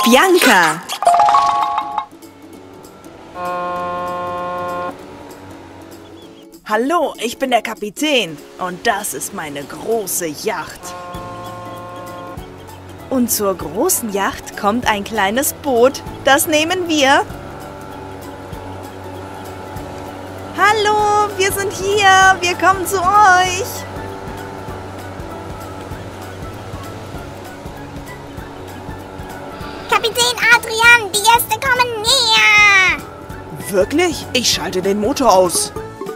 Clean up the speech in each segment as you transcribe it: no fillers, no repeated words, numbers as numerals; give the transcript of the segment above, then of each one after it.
Bianca. Hallo, ich bin der Kapitän und das ist meine große Yacht. Und zur großen Yacht kommt ein kleines Boot. Das nehmen wir. Hallo, wir sind hier. Wir kommen zu euch. Kapitän Adrian, die Gäste kommen näher. Wirklich? Ich schalte den Motor aus.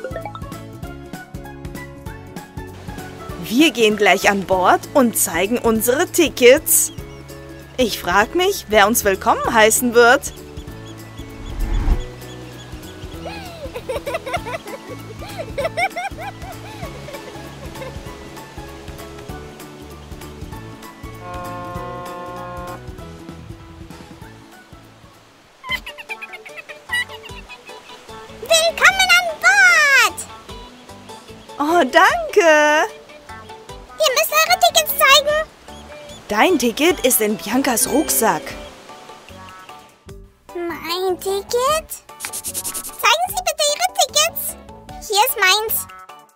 Wir gehen gleich an Bord und zeigen unsere Tickets. Ich frage mich, wer uns willkommen heißen wird. Willkommen an Bord. Oh, danke. Ihr müsst eure Tickets zeigen. Dein Ticket ist in Biancas Rucksack. Mein Ticket? Zeigen Sie bitte Ihre Tickets. Hier ist meins.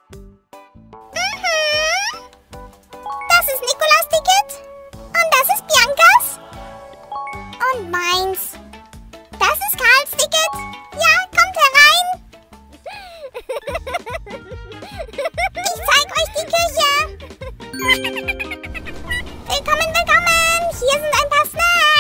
Das ist Nikolas Ticket. Und das ist Biancas. Und meins. Das ist Karls Ticket. Ja, kommt herein. Ich zeig euch die Küche. Willkommen, willkommen. Hier sind ein paar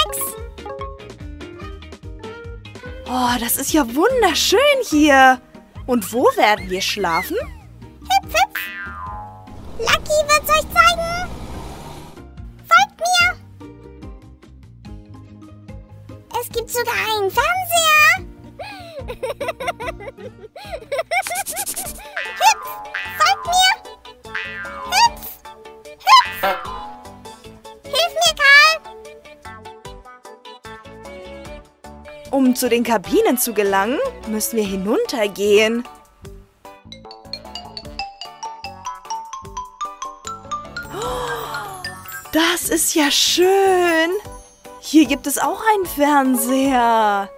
Snacks. Oh, das ist ja wunderschön hier. Und wo werden wir schlafen? Hüpf, hüpf. Lucky wird's euch zeigen. Folgt mir. Es gibt sogar einen Fernseher. Hüpf, folgt mir. Hüpf, hüpf. Hilf mir, Karl. Um zu den Kabinen zu gelangen, müssen wir hinuntergehen. Das ist ja schön. Hier gibt es auch einen Fernseher.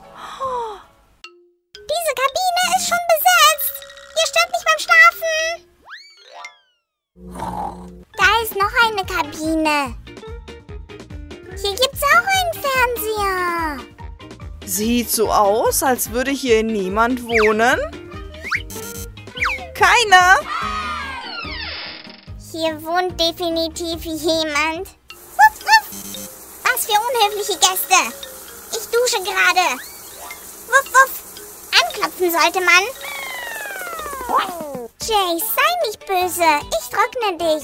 Diese Kabine ist schon besetzt. Ihr stört mich beim Schlafen. Da ist noch eine Kabine. Hier gibt's auch einen Fernseher. Sieht so aus, als würde hier niemand wohnen. Keiner. Hier wohnt definitiv jemand. Wuff, wuff. Was für unhöfliche Gäste. Ich dusche gerade. Wuff, wuff. Anklopfen sollte man. Jay, sei nicht böse. Ich trockne dich.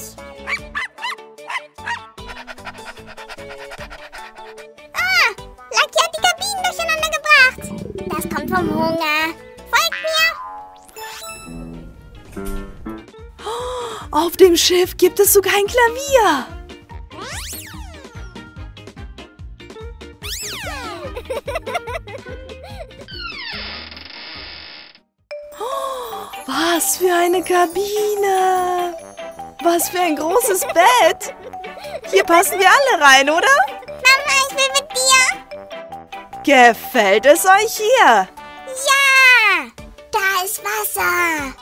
Ah, Lucky hat die Kabinen durcheinander gebracht. Das kommt vom Hunger. Folgt mir. Auf dem Schiff gibt es sogar ein Klavier. Was für eine Kabine. Was für ein großes Bett. Hier passen wir alle rein, oder? Mama, ich will mit dir. Gefällt es euch hier? Ja, da ist Wasser.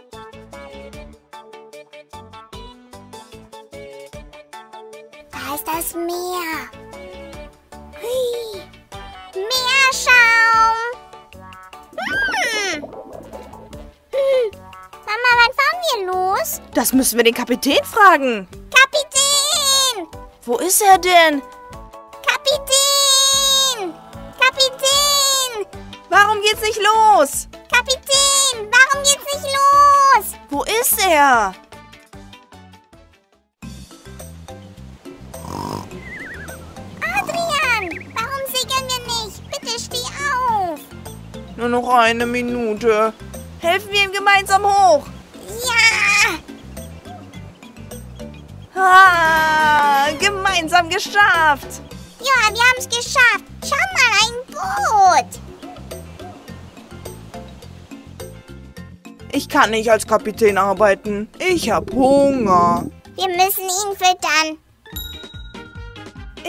Da ist das Meer. Hui. Meerschaum. Mama, wann fahren wir los? Das müssen wir den Kapitän fragen. Kapitän! Wo ist er denn? Kapitän! Kapitän! Warum geht's nicht los? Kapitän! Warum geht's nicht los? Wo ist er? Adrian! Warum segeln wir nicht? Bitte steh auf! Nur noch eine Minute. Helfen wir ihm gemeinsam hoch. Ja! Gemeinsam geschafft. Ja, wir haben es geschafft. Schau mal, ein Boot. Ich kann nicht als Kapitän arbeiten. Ich habe Hunger. Wir müssen ihn füttern.